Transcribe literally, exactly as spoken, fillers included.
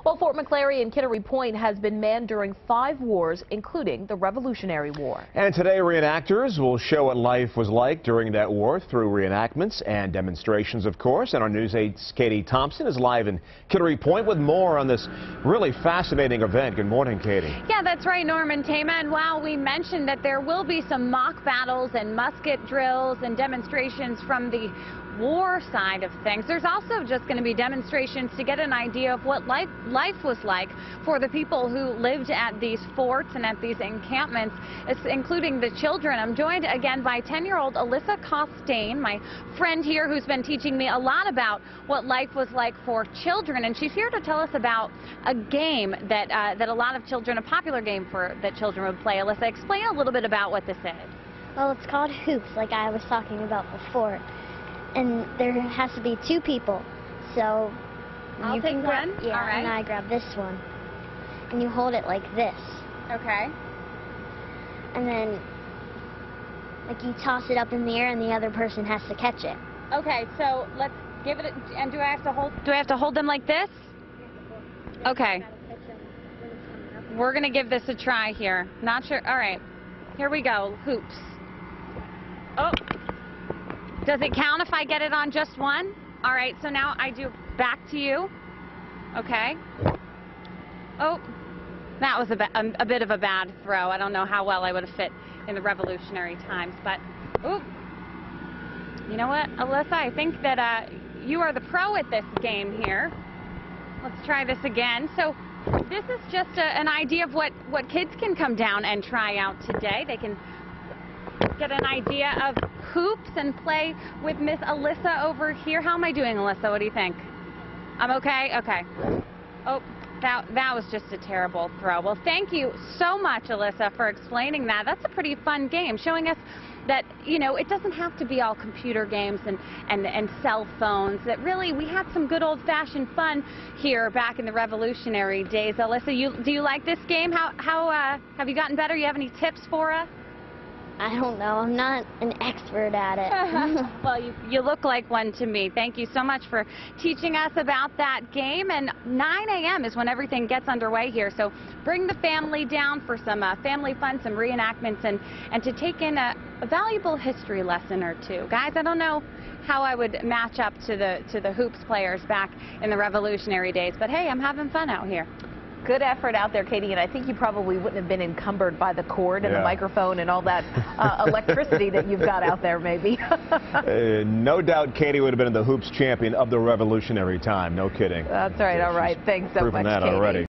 Well, Fort McClary and Kittery Point has been manned during five wars, including the Revolutionary War. And today, reenactors will show what life was like during that war through reenactments and demonstrations, of course. And our News eight's Katie Thompson is live in Kittery Point with more on this really fascinating event. Good morning, Katie. Yeah, that's right, Norman Tama. And while we mentioned that there will be some mock battles and musket drills and demonstrations from the war side of things, there's also just going to be demonstrations to get an idea of what life, life was like for the people who lived at these forts and at these encampments, including the children. I'm joined again by ten-year-old Alyssa Costain, my friend here, who's been teaching me a lot about what life was like for children, and she's here to tell us about a game that uh, that a lot of children, a popular game for that children would play. Alyssa, explain a little bit about what this is. Well, it's called hoops, like I was talking about before. And there has to be two people. So I'll you take can grab, one. yeah, All right. and I grab this one. And you hold it like this. Okay. And then like you toss it up in the air and the other person has to catch it. Okay, so let's give it a, and do I have to hold do I have to hold them like this? Okay. We're going to give this a try here. Not sure. All right. Here we go. Hoops. Oh. Does it count if I get it on just one? All right, so now I do back to you. Okay. Oh, that was a, a, a bit of a bad throw. I don't know how well I would have fit in the Revolutionary times, but, ooh. You know what, Alyssa, I think that uh, you are the pro at this game here. Let's try this again. So this is just a, an idea of what, what kids can come down and try out today. They can get an idea of hoops and play with Miss Alyssa over here. How am I doing, Alyssa? What do you think? I'm okay? Okay. Oh, that, that was just a terrible throw. Well, thank you so much, Alyssa, for explaining that. That's a pretty fun game, showing us that, you know, it doesn't have to be all computer games and, and, and cell phones, that really we had some good old-fashioned fun here back in the Revolutionary days. Alyssa, you, do you like this game? How, how uh, have you gotten better? You have any tips for us? I don't know. I'm not an expert at it. Well, you, you look like one to me. Thank you so much for teaching us about that game. And nine A M is when everything gets underway here. So bring the family down for some uh, family fun, some reenactments, and, and to take in a, a valuable history lesson or two. Guys, I don't know how I would match up to the, to the hoops players back in the Revolutionary days. But, hey, I'm having fun out here. Good effort out there, Katie, and I think you probably wouldn't have been encumbered by the cord and yeah. the microphone and all that uh, electricity that you've got out there, maybe. uh, no doubt Katie would have been the hoops champion of the Revolutionary time. No kidding. That's right. Yeah, all right. Thanks so much, that Katie. Already.